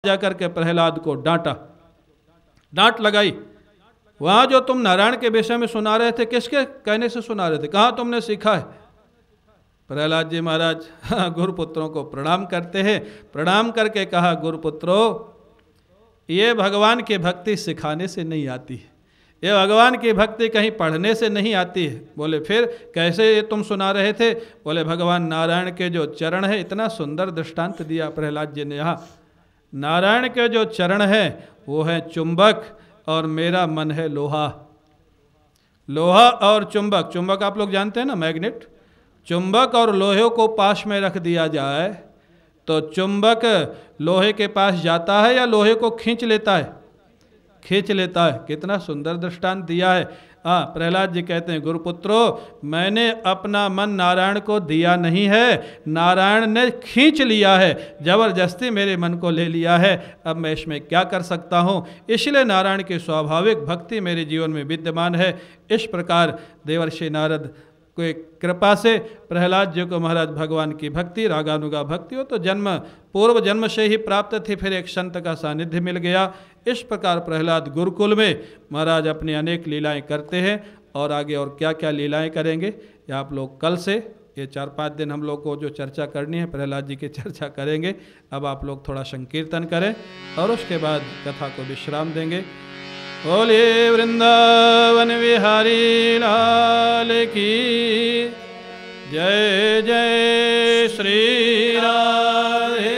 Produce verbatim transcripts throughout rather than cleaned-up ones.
जाकर के प्रहलाद को डांटा, डांट लगाई। वहाँ जो तुम नारायण के विषय में सुना रहे थे, किसके कहने से सुना रहे थे, कहाँ तुमने सीखा है? प्रहलाद जी महाराज गुरुपुत्रों को प्रणाम करते हैं। प्रणाम करके कहा, गुरुपुत्रों, ये भगवान की भक्ति सिखाने से नहीं आती है, ये भगवान की भक्ति कहीं पढ़ने से नहीं आती है। बोले फिर कैसे ये तुम सुना रहे थे? बोले भगवान नारायण के जो चरण है, इतना सुंदर दृष्टांत दिया प्रहलाद जी ने यहाँ। नारायण के जो चरण है वो है चुंबक और मेरा मन है लोहा। लोहा और चुंबक, चुंबक आप लोग जानते हैं ना, मैग्नेट। चुंबक और लोहे को पास में रख दिया जाए तो चुंबक लोहे के पास जाता है या लोहे को खींच लेता है? खींच लेता है। कितना सुंदर दृष्टांत दिया है। हाँ, प्रहलाद जी कहते हैं, गुरुपुत्रों, मैंने अपना मन नारायण को दिया नहीं है, नारायण ने खींच लिया है, जबरदस्ती मेरे मन को ले लिया है। अब मैं इसमें क्या कर सकता हूँ? इसलिए नारायण की स्वाभाविक भक्ति मेरे जीवन में विद्यमान है। इस प्रकार देवर्षि नारद को कृपा से प्रहलाद जी को महाराज भगवान की भक्ति, रागानुगा भक्ति हो तो जन्म पूर्व जन्म से ही प्राप्त थी, फिर एक संत का सानिध्य मिल गया। इस प्रकार प्रहलाद गुरुकुल में महाराज अपनी अनेक लीलाएं करते हैं। और आगे और क्या क्या लीलाएं करेंगे ये आप लोग कल से, ये चार पाँच दिन हम लोग को जो चर्चा करनी है प्रहलाद जी की चर्चा करेंगे। अब आप लोग थोड़ा संकीर्तन करें और उसके बाद कथा को विश्राम देंगे। बोले वृंदावन बिहारी लाल की जय, जय श्री राधे।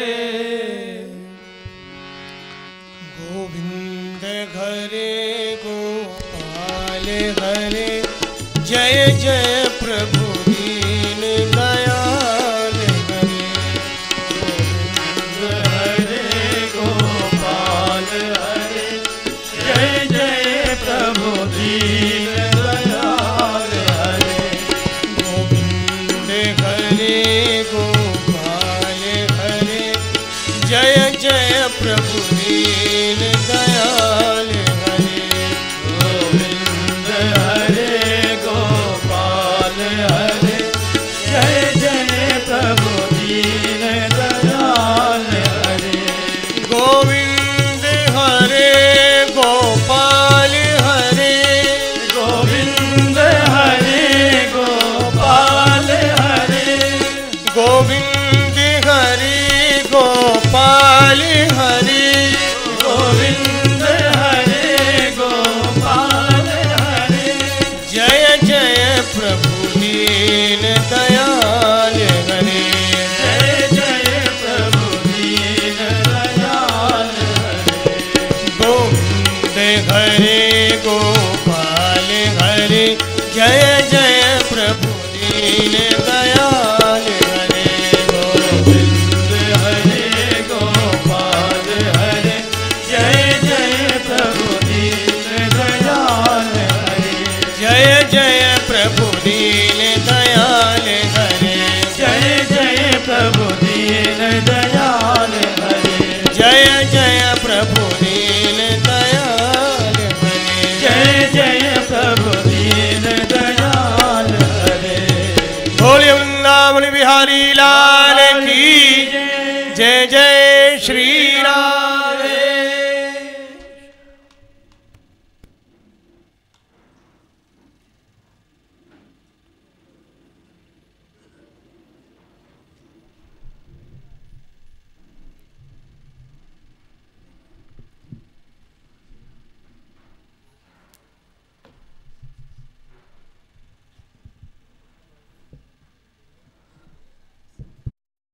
गोविंद हरे गोपाल हरे, जय जय प्रभु दीन दयाल हरे। गोविंद हरे गोपाल हरे, जय जय प्रभु दीन दयाल हरे। गोविंद हरे गोपाल हरे, जय जय प्रभु दीन दयाल हरे। गोविंद हरे गोपाल हरे, जय जय प्रभु दीन दयाल हरे। गोविंद हरे गोपाल हरे, गोविंद हरे गोपाल हरे। गोविंद हरे गोपाल हरे, गोविंद हरे गोपाल हरे। जय जय प्रभु दीन दयाल हरे, जय जय प्रभु दीन दयाल हरे। गोविंद हरे गोपाल हरे, जय जय प्रभु दीन दयाल हरे। गोविंद हरे गोपाल हरे, जय जय प्रभु दीन दयाल हरे। जय जय प्रभु दीन दयाल हरे, जय जय प्रभु दीन दयाल हरे। जय जय प्रभु दीन दयाल हरे, जय जय प्रभु दीन दयाल हरे। बोले वृंदावन बिहारी लाल की जय, जय श्री